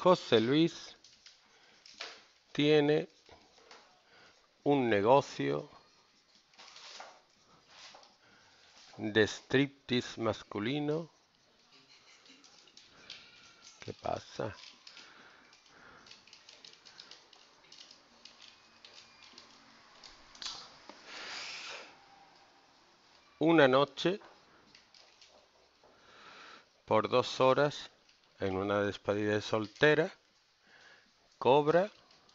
José Luis tiene un negocio de striptease masculino. ¿Qué pasa? Una noche, por 2 horas, en una despedida de soltera, cobra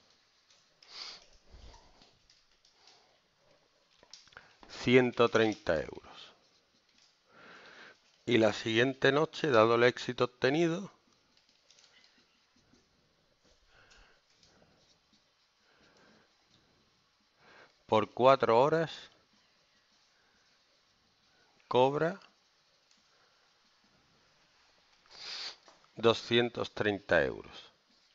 130 euros. Y la siguiente noche, dado el éxito obtenido, por 4 horas, cobra 230 euros.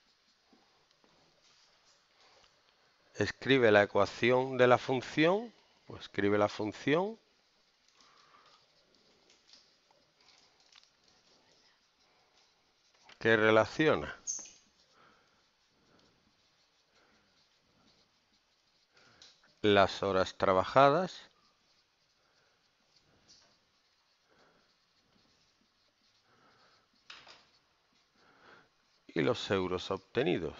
Escribe la ecuación de la función, o escribe la función que relaciona las horas trabajadas y los euros obtenidos.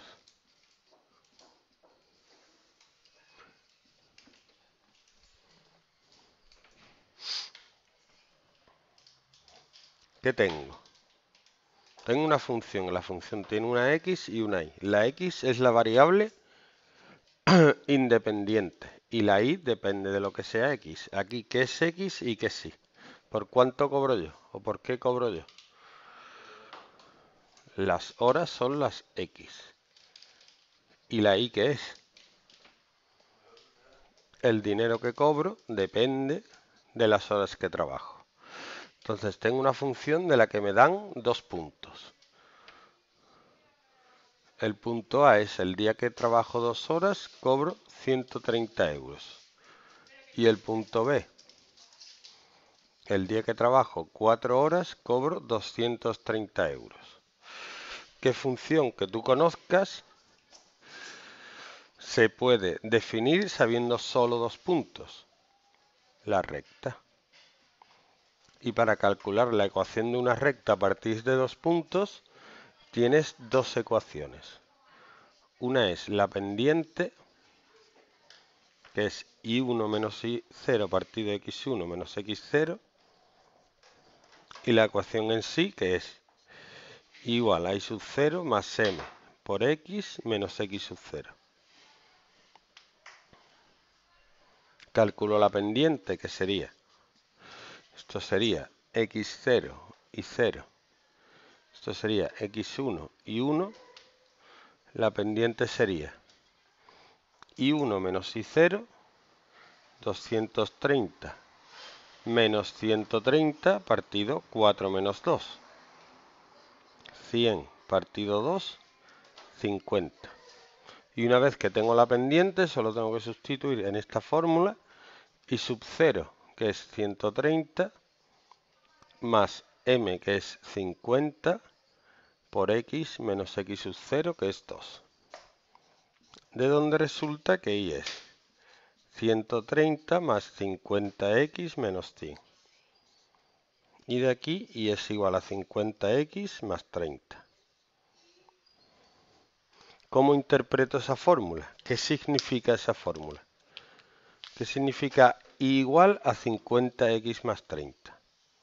¿Qué tengo? Tengo una función, la función tiene una x y una y. La x es la variable independiente y la y depende de lo que sea x. Aquí, ¿qué es x y qué es y? ¿Por cuánto cobro yo? ¿O por qué cobro yo? Las horas son las x. ¿Y la y qué es? El dinero que cobro depende de las horas que trabajo. Entonces tengo una función de la que me dan 2 puntos. El punto A es el día que trabajo 2 horas, cobro 130 euros. Y el punto B, el día que trabajo 4 horas, cobro 230 euros. ¿Qué función que tú conozcas se puede definir sabiendo solo 2 puntos? La recta. Y para calcular la ecuación de una recta a partir de 2 puntos, tienes 2 ecuaciones. Una es la pendiente, que es y1 menos y0 partido de x1 menos x0. Y la ecuación en sí, que es igual a y sub 0 más m por x menos x sub 0. Calculo la pendiente, que sería, esto sería x0 y 0. Esto sería x1 y 1. La pendiente sería y1 menos y0, 230 menos 130 partido 4 menos 2. 100 partido 2, 50. Y una vez que tengo la pendiente, solo tengo que sustituir en esta fórmula y sub 0, que es 130, más m, que es 50, por x menos x sub 0, que es 2. De donde resulta que y es 130 más 50x menos 100. Y de aquí y es igual a 50x más 30. ¿Cómo interpreto esa fórmula? ¿Qué significa esa fórmula? ¿Qué significa y igual a 50x más 30?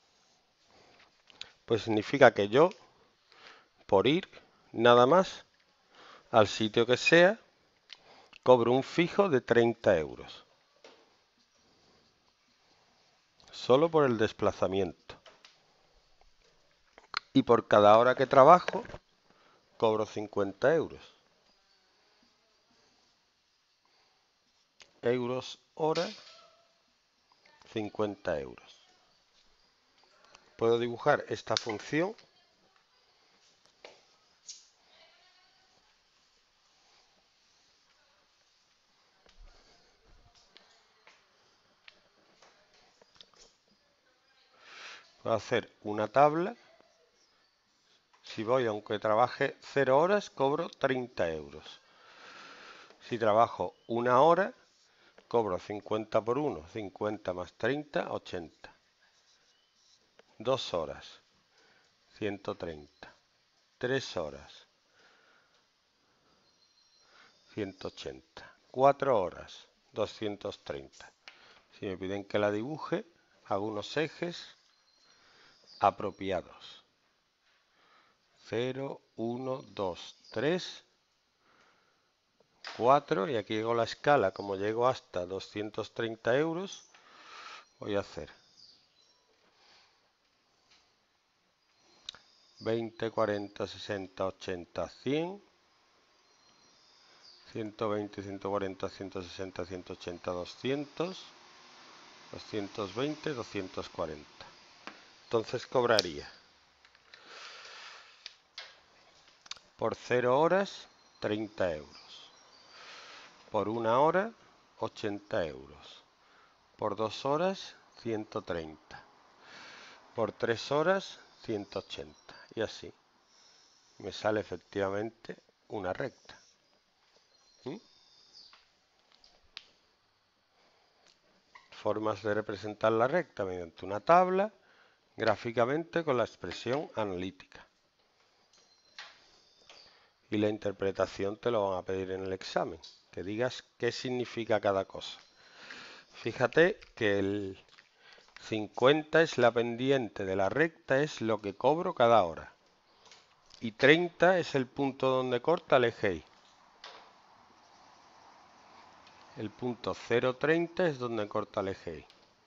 Pues significa que yo, por ir nada más al sitio que sea, cobro un fijo de 30 euros. Solo por el desplazamiento. Y por cada hora que trabajo, cobro 50 euros. Euros hora, 50 euros. Puedo dibujar esta función puedo hacer una tabla Si voy, aunque trabaje 0 horas, cobro 30 euros. Si trabajo 1 hora, cobro 50 por 1, 50 más 30, 80. 2 horas, 130. 3 horas, 180. 4 horas, 230. Si me piden que la dibuje, hago unos ejes apropiados. 0, 1, 2, 3, 4, y aquí llego la escala. Como llego hasta 230 euros, voy a hacer 20, 40, 60, 80, 100, 120, 140, 160, 180, 200, 220, 240. Entonces cobraría por 0 horas 30 euros, por 1 hora 80 euros, por 2 horas 130, por 3 horas 180, y así me sale efectivamente una recta. Formas de representar la recta mediante una tabla, gráficamente con la expresión analítica. Y la interpretación te lo van a pedir en el examen, que digas qué significa cada cosa. Fíjate que el 50 es la pendiente de la recta, es lo que cobro cada hora. Y 30 es el punto donde corta el eje Y. El punto 0,30 es donde corta el eje Y.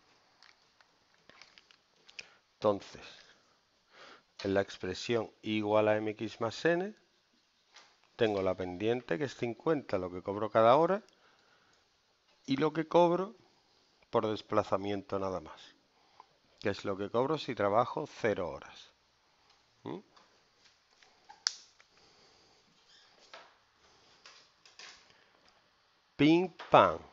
Entonces, en la expresión y igual a mx más n, tengo la pendiente, que es 50, lo que cobro cada hora, y lo que cobro por desplazamiento nada más, que es lo que cobro si trabajo 0 horas. Ping, pam.